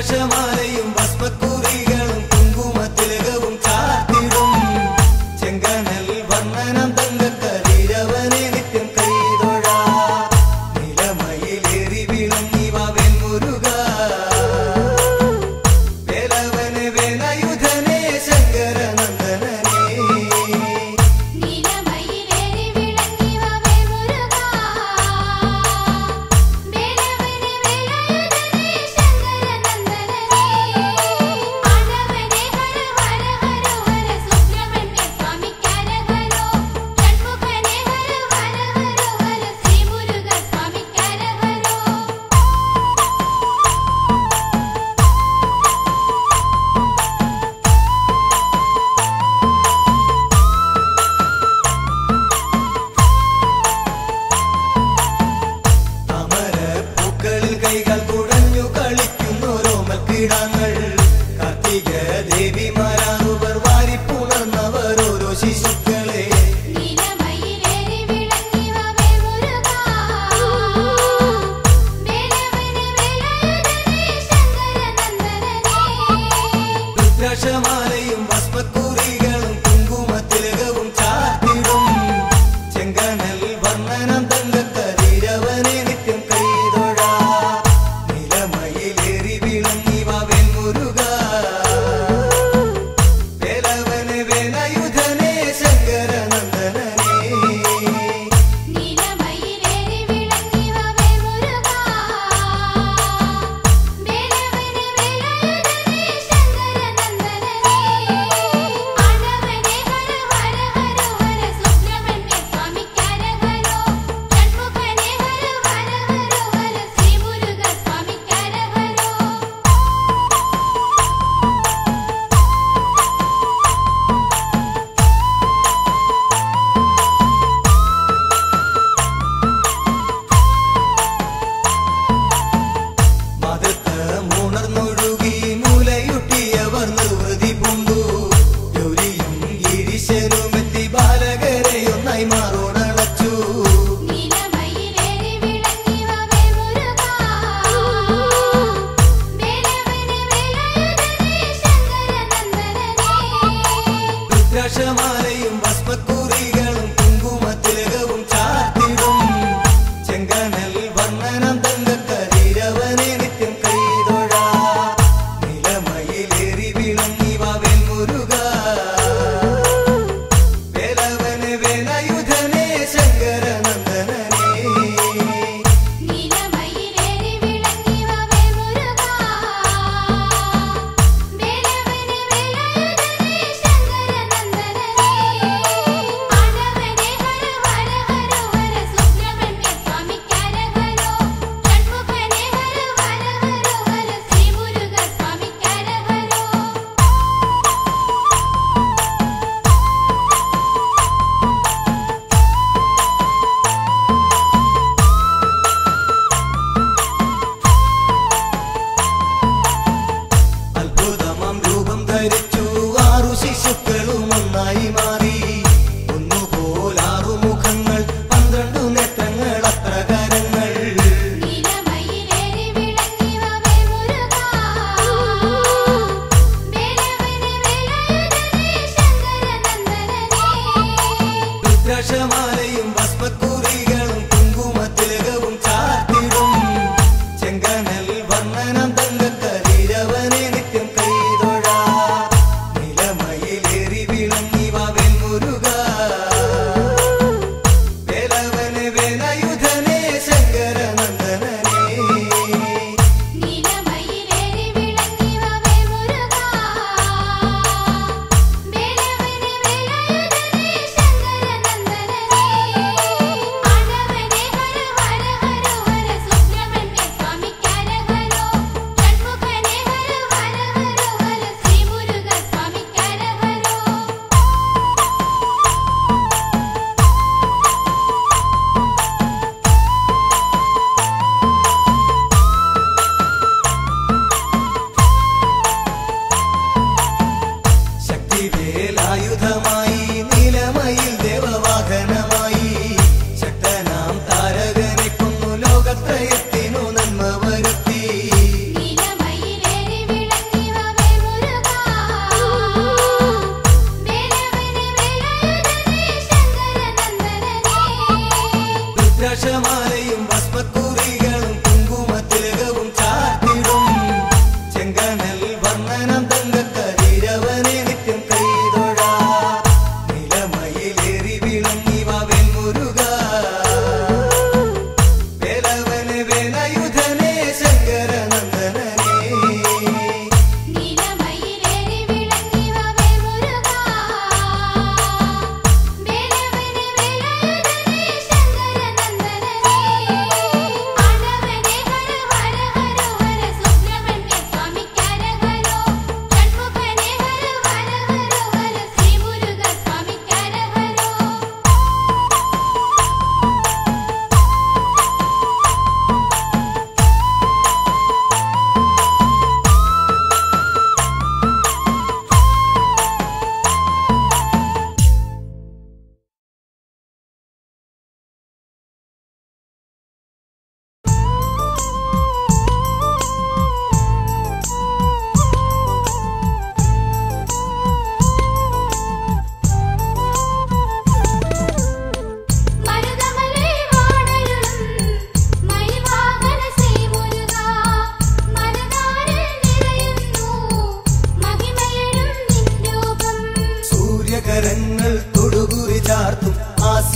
രുദ്രാക്ഷമാലയും ഭസ്മക്കുറികളും കുങ്കുമത്തിലകവും ചാർത്തിടും ചെങ്കനൽ വർണ്ണനം തങ്കക്കതിരവനെ നിത്യം കൈതൊഴാ നിലമയിലേറി വിളങ്ങി വാവൻ മുരുക വേലവനെ വേലായുധനെ ശങ്കരനന്ദനനെ കൈകൾ കുടഞ്ഞു കളിക്കുന്നോരോമൽ കീടാങ്ങൾ കാർത്തിക ദേവിമാരാണുവർ വാരിപ്പുണർന്നവർ ഓരോ ശിശുക്കളെ രുദ്രാക്ഷമാലയും ഭസ്മക്കുറികളും കുങ്കുമത്തിലകവും ചാർത്തിടും ചെങ്കനൽ വർണ്ണനം തങ്കക്കതിരവനെ നിത്യം കൈതൊഴാ നിലമയിലേറി വിളങ്ങി വാവൻ മുരുക വേലവനെ വേലായുധനെ ശങ്കരനന്ദനനെ മൂണർന്നൊഴുകി മൂലയുട്ടിയവർ നിർവൃതി പൂണ്ടു ഗൗരിയും ഗിരീശനുമെത്തി ബാലകരെ ഒന്നായി മാറോടളച്ചു രുദ്രാക്ഷമാലയും ഭസ്മക്കുറികളും കുങ്കുമത്തിലകവും ചാർത്തിടും ചെങ്കനൽ വർണ്ണനം തങ്കക്കതിരവനെ നിത്യം കൈതൊഴാ നിലമയിലേറി വിളങ്ങി വാവൻ മുരുക വേലവനെ വേലായുധനെ ശങ്കരനന്ദനനെ ശങ്കരനന്ദനനെ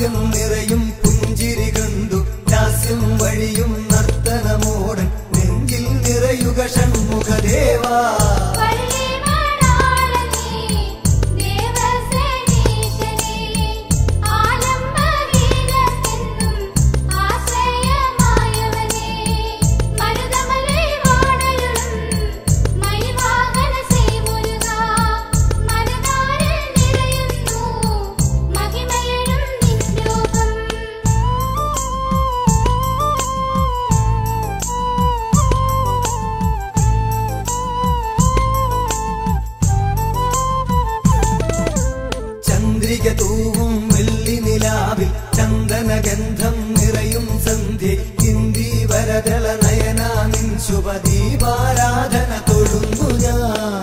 ഹാസ്യം നിറയും പുഞ്ചിരി കണ്ടു ലാസ്യം വഴിയും നർത്തനമോടൻ നെഞ്ചിൽ നിറയുക ഷൺമുഖദേവാ തൂവും വെള്ളി നിലാവിൽ ചന്ദനഗന്ധം നിറയും സന്ധ്യ ഹിന്ദി വരദള നയന നിൻ ശുഭദീപാരാധന തൊഴുന്നു ഞാൻ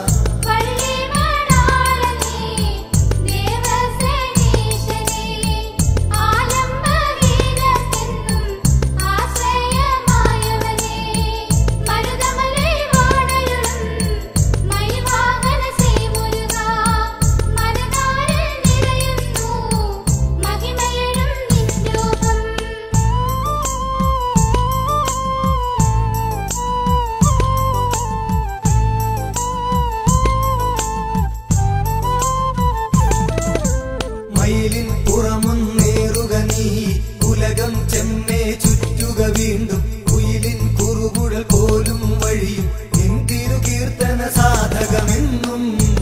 പുറമുന്നേറുക നീ ഉലകം ചെമ്മേ ചുറ്റുക വീണ്ടും കുയിലിൻ കുറുകുഴൽ പോലും വഴിയും നിൻ തിരുകീർത്തന സാധകമെന്നും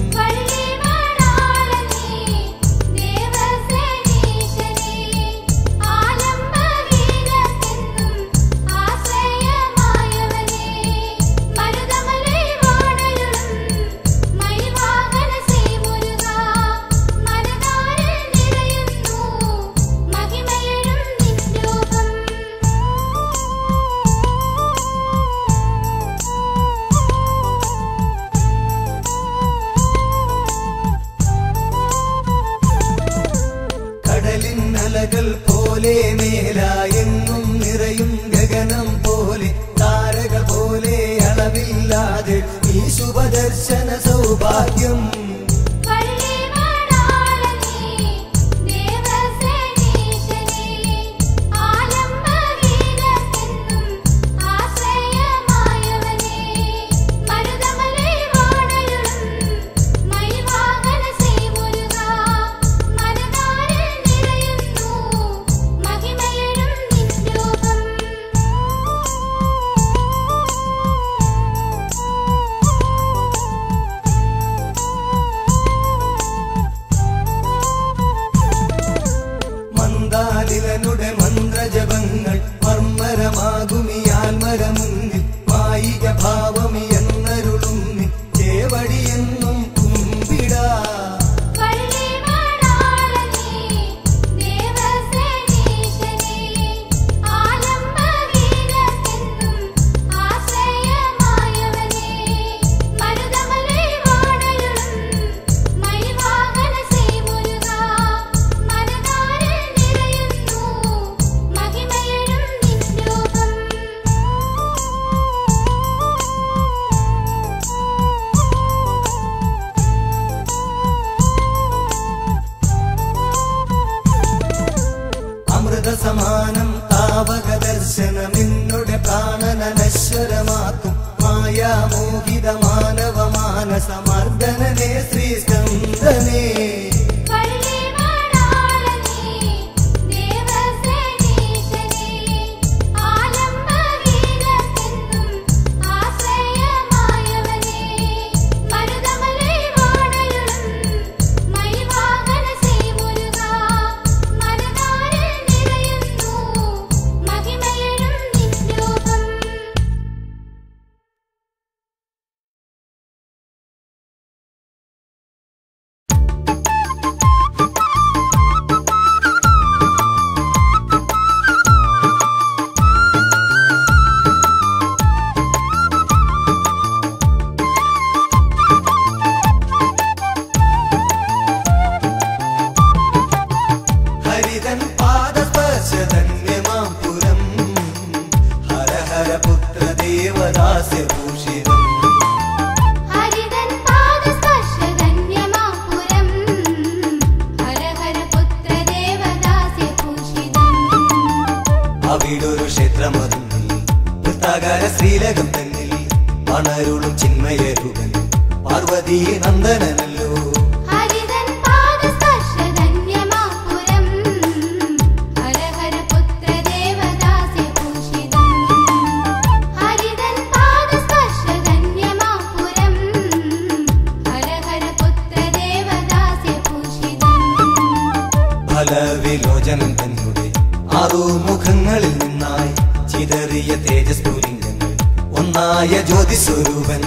അലകൾ പോലെ മേലായെങ്ങും നിറയും ഗഗനം പോലെ താരകൾ പോലെ അളവില്ലാതെ ഈ ശുഭദർശന സൗഭാഗ്യം നുടെ മന്ത്രജപങ്ങൾ മർമ്മരമാകുമിയാൽമര മുന്നിൽ മായിക ഭാവമി എന്നരുളും ചേവടിയെന്നും കുമ്പിടാ സമാനം താവക ദർശനം നിന്നുടെ പ്രാണന നശ്വരമാക്കും മായാമോഹിത മാനവ മാനസമർദ്ദനനെ ശ്രീ സ്കന്ദനേ പാർവതി നന്ദനല്ലോ ഫലവിലോചനം തന്നെ ആറുമുഖങ്ങളിൽ നിന്നായി ചിതറിയ തേജസ്ഫുലിംഗങ്ങൾ ഒന്നായ ജ്യോതിസ്വരൂപൻ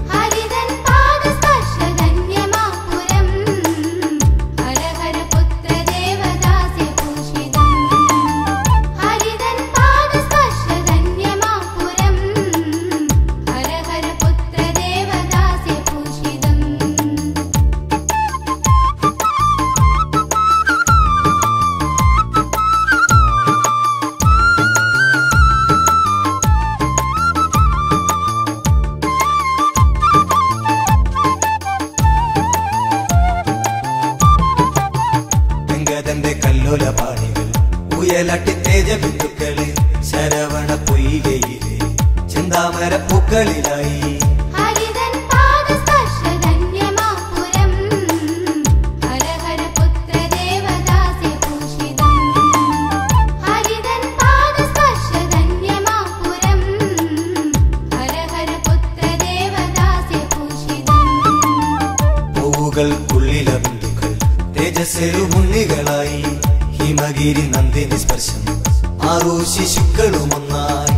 കല്ലോലപാണികൾ ഉയലട്ടി തേജബിന്ദുക്കള് ശരവണ പൊയ്കയിലെ ചിന്താമര പൂക്കളിലായി പൂവുകൾക്കുള്ളില ബിന്ദുക്കൾ തേജസ്സരു മുന്നികളായി ഹിമഗിരി നന്ദിനി സ്പർശം ആറു ശിശുക്കളുമൊന്നായി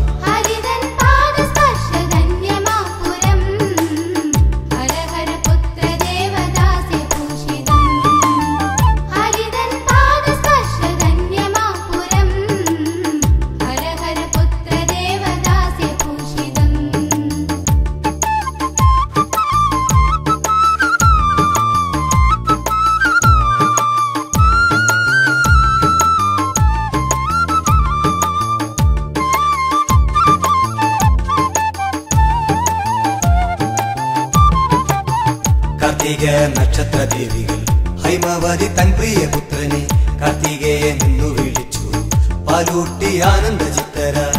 കാർത്തിക നക്ഷത്ര ദേവികൾ ഹൈമവതി തൻ പ്രിയ പുത്രനെ കാർത്തികേയനെന്നു വിളിച്ചു പാലൂട്ടി ആനന്ദ ചിത്തരായി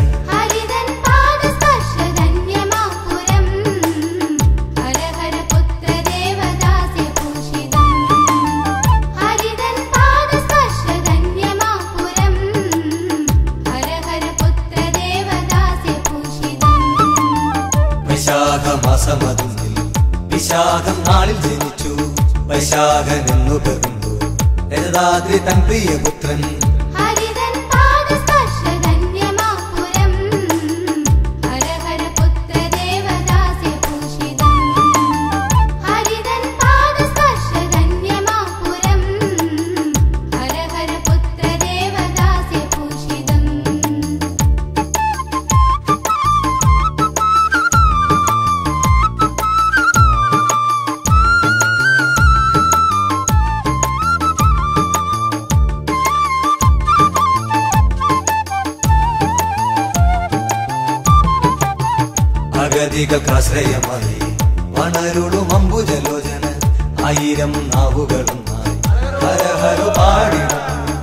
വൈശാഖമാസമതും വിശാഖം നാളിൽ ജനിച്ചു വൈശാഖൻ എന്നു പിറന്നു രജതാദ്രി തൻ പ്രിയപുത്രൻ അഗതികൾക്കാശ്രയമായി വണരുളും അംബുജലോചന ആയിരം നാവുകളുമായി ഹരഹരു പാടിടും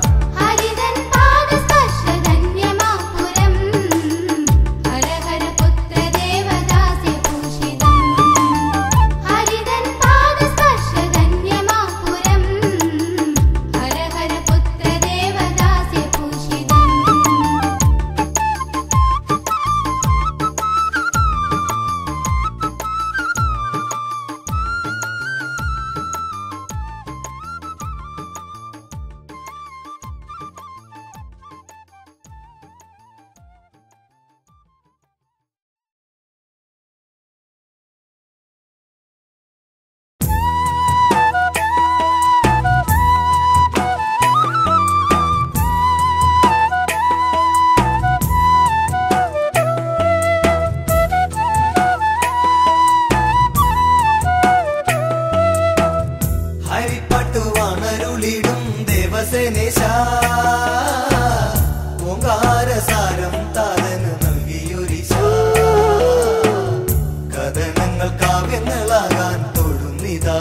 ഓങ്കാരസാരം താതന് നൽകിയൊരിശ കഥനങ്ങൾ കാവ്യങ്ങളാകാൻ തൊഴുന്നിതാ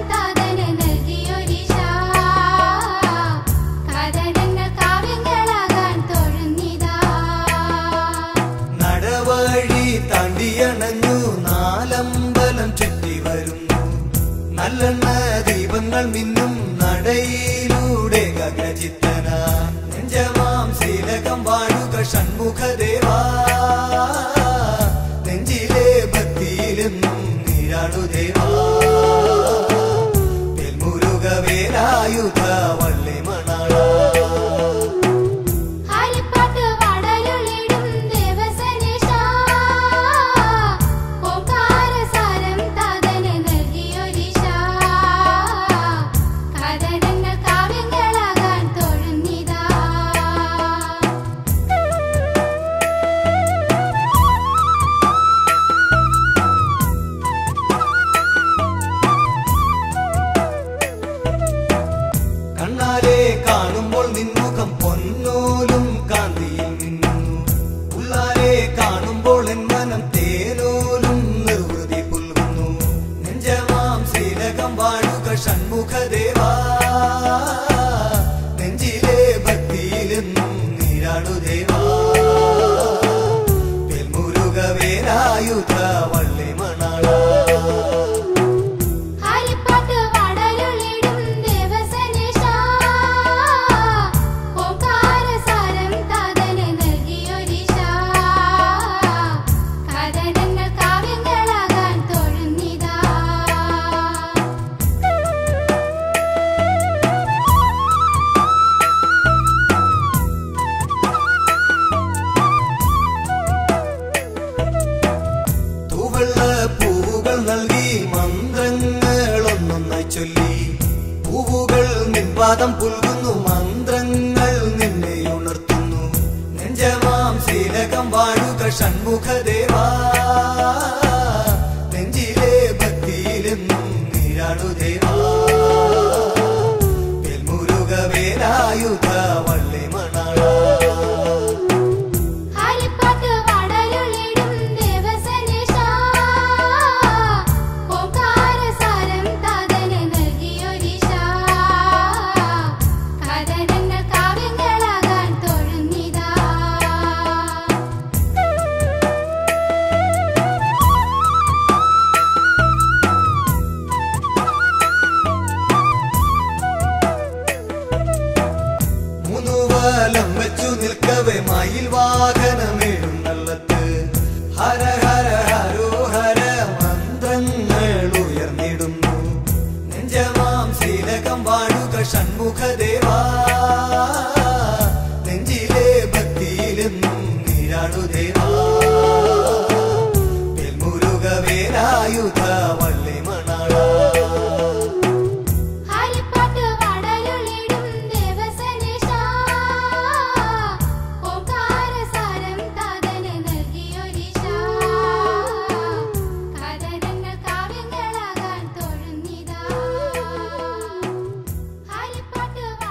കാവ്യങ്ങളാകാൻ നല്ലെണ്ണ ദീപങ്ങൾ മിന്നും നടയിലൂടെ ഗഗനചിത്തന നെഞ്ചമാം ശീലകം വാഴുക ഷൺമുഖദേവാ നെഞ്ചിലെ ഭക്തിയിലെന്നും നീരാടുദേവാ തെൽമുരുക വേലായുധ വള്ളി മണാള കാണുമ്പോൾ നിൻമുഖം പൊന്നോലും കാന്തിയിൽ മിന്നുന്നു ഉള്ളാരെ കാണുമ്പോൾ എൻ മനം തേനോലും നിർവൃതി പുൽകുന്നു നെഞ്ചമാം ശീലകം വാഴുക ഷൺമുഖദേവാ നെഞ്ചിലെ ഭക്തിയിലെന്നും നീരാടുദേവാ തെൽമുരുക വേലായുധ വള്ളി മണാള പൂവുകൾ നൽകി മന്ത്രങ്ങളൊന്നൊന്നായി ചൊല്ലി പൂവുകൾ നിൻപാദം പുൽകുന്നു മന്ത്രങ്ങൾ നിന്നെ ഉണർത്തുന്നു നെഞ്ചമാം ശീലകം വാഴുക ഷൺമുഖദേവാ നെഞ്ചിലെ ഭക്തിയിലെന്നും നീരാടുദേവാ തെൽമുരുക വേലായുധ വള്ളി മണാള വെച്ചു നിൽക്കവേ മയിൽ വാഹനമെഴുന്നള്ളത്ത് ഹര ഹര ഹരോഹര മന്ത്രങ്ങൾ ഉയർന്നിടുന്നു നെഞ്ചമാം ശീലകം വാഴുക ഷൺമുഖദേവാ നെഞ്ചിലെ ഭക്തിയിലെന്നും നീരാടുദേവാ തെൽമുരുക വേലായുധ വള്ളി മണാള പാട്ട്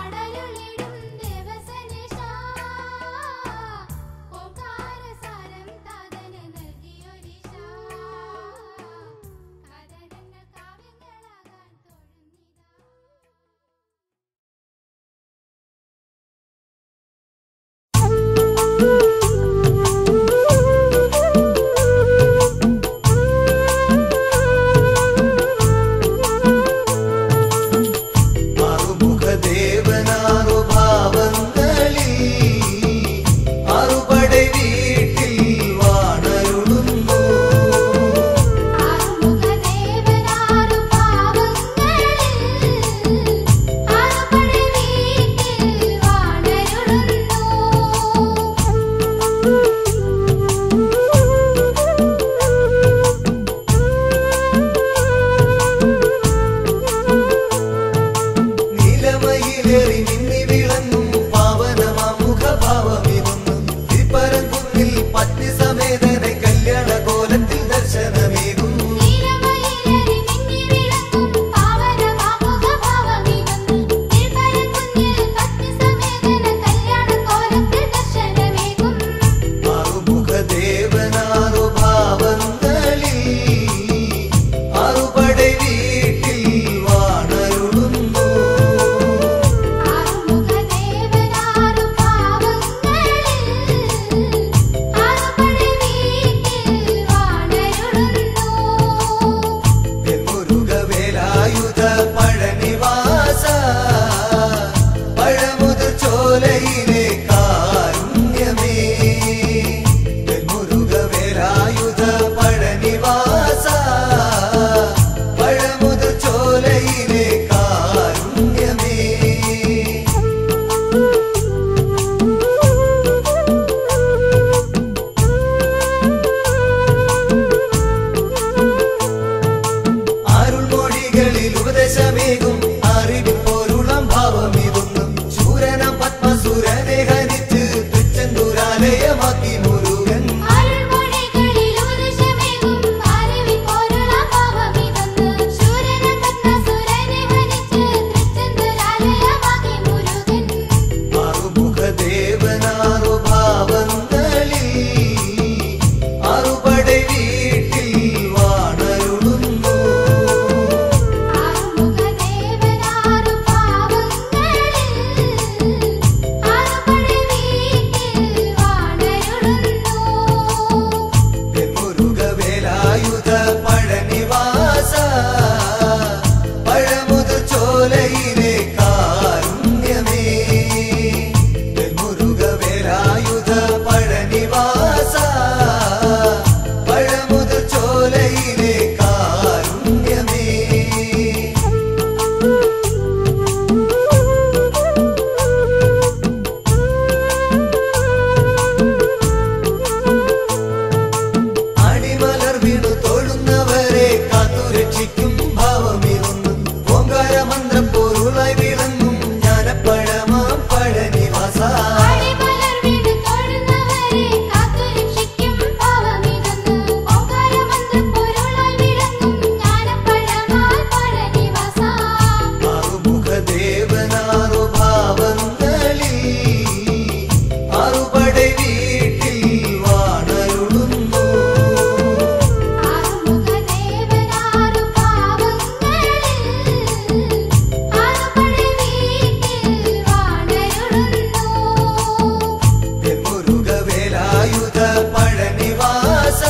ചോലയിലെ കാരുണ്യമേ മുരുകവേലായുധ പഴനിവാസ പഴമുതിർ ചോലയിലെ കാരുണ്യമേ അരുൾമൊഴികളിൽ ഉപദേശമേകും അറിവിൻ പൊരുളം ഭാവമിതൊന്നും ശൂരനം പത്മസുരനെ ഹനിച്ച് തൃച്ചെന്തൂരാലയമാക്കി മുരുകൻ ആറുമുഖദേവനാറു ഭാവങ്ങളിൽ ആറുപടை വീട്ടിൽ വാണരുളുന്നു മുരുകവേലായുധ പഴനിവാസ പഴമുതിർ ചോലയിലെ കാരുണ്യമേ മുരുകവേലായുധ പഴനിവാസ പഴമുതിർ ചോലയിലെ കാരുണ്യമേ അടിമലർ വീണു തൊഴുന്നവരെ കാത്തുരക്ഷിക്കും ഭാവമിതൊന്നും ഓങ്കാരമന്ത്രം പൊരുളായി വിളങ്ങും ജ്ഞാനപ്പഴമാം പഴനിവാസ ആറുമുഖദേവനാറു ഭാവങ്ങളിൽ ആറുപടை വീട്ടിൽ വാണരുളുന്നു മുരുകവേലായുധ പഴനിവാസ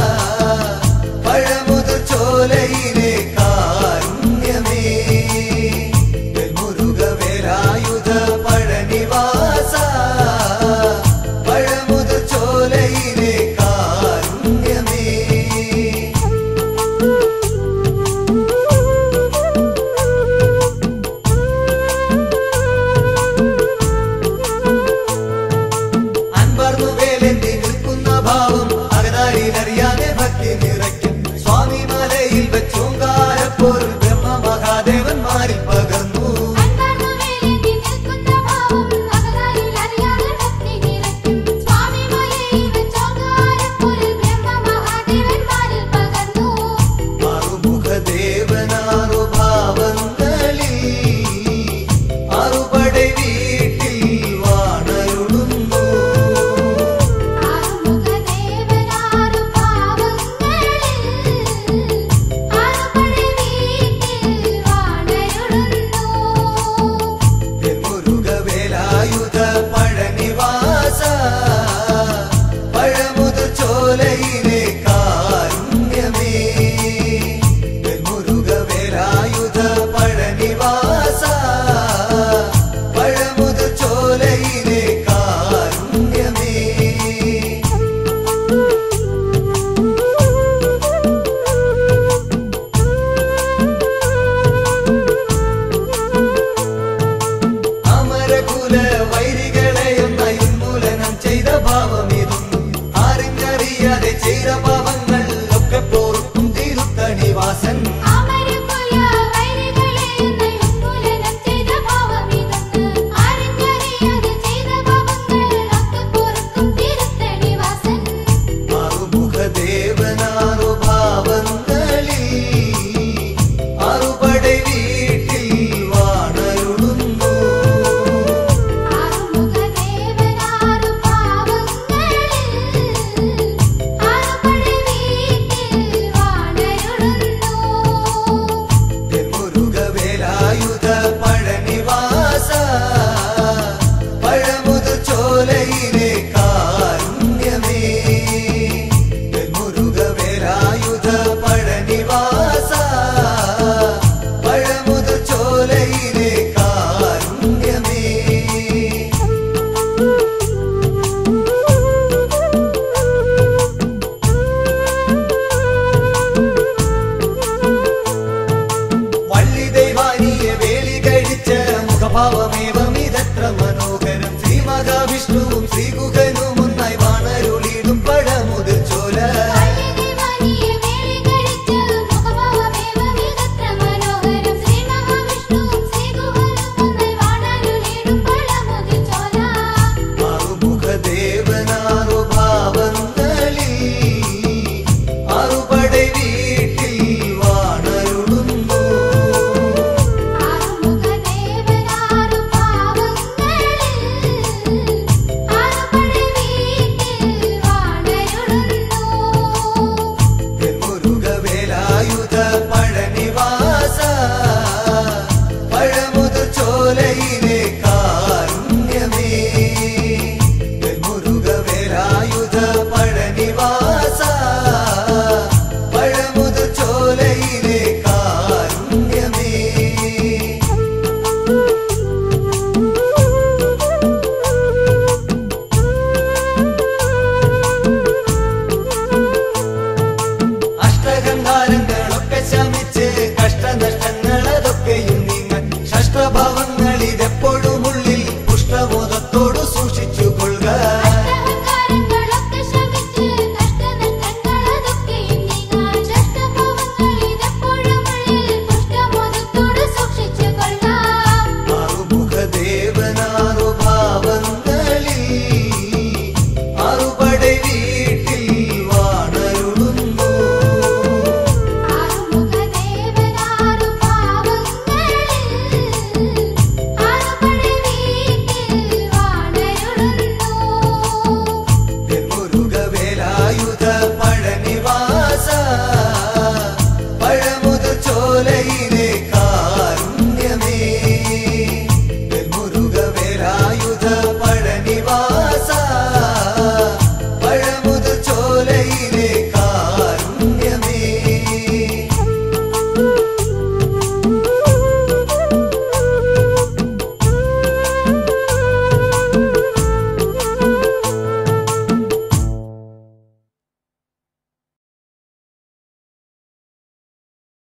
പഴമുതിർ ചോലയിലെ കാരുണ്യമേ മുരുകവേലായുധ പഴനിവാസ പഴമുതിർ ചോലയിലെ കാരുണ്യമേ അൻപർന്നു വേലെന്തി നിൽക്കുന്ന ഭാവം അകതാരിലറിയാതെ ഭക്തി നിറയ്ക്കും സ്വാമി മലയിൽ വെച്ചോങ്കാരപ്പൊരുൾ ബ്രഹ്മ മഹാദേവന്മാരിൽ പകർന്നു ആറുമുഖദേവനാറു ഭാവങ്ങളിൽ ആറുപടை വീട്ടിൽ വാണരുളുന്നു മുരുകവേലായുധ പഴനിവാസ പഴമുതിർ ചോലയിലെ കാരുണ്യമേ മുരുകവേലായുധ പഴനിവാസ പഴമുതിർ ചോലയിലെ കാരുണ്യമേ ആറുമുഖദേവനാറു ഭാവങ്ങളിൽ ആറുപടை വീട്ടിൽ വാണരുളുന്നു മുരുകവേലായുധ പഴനിവാസ പഴമുതിർ ചോലയിലെ കാരുണ്യമേ മുരുകവേലായുധ പഴനിവാസ പഴമുതിർ ചോലയിലെ കാരുണ്യമേ. അമരകുല വൈരികളെയൊന്ന് ഉന്മൂലനം ചെയ്ത ഭാവമിതൊന്നും അറിഞ്ഞറിയാതെ ചെയ്ത പാപങ്ങൾ ഒക്കെ പോർക്കും തിരുത്തണിവാസൻ ആറുമുഖദേവനാറു ഭാവങ്ങളിൽ ആറുപടை വീട്ടിൽ വാണരുളുന്നു മുരുകവേലായുധ പഴനിവാസ പഴമുതിർ ചോലയിലെ കാരുണ്യമേ മുരുകവേലായുധ പഴനിവാസ പഴമുതിർ ചോലയിലെ കാരുണ്യമേ വിഷ്ണുവും ശ്രീ ഗുഹ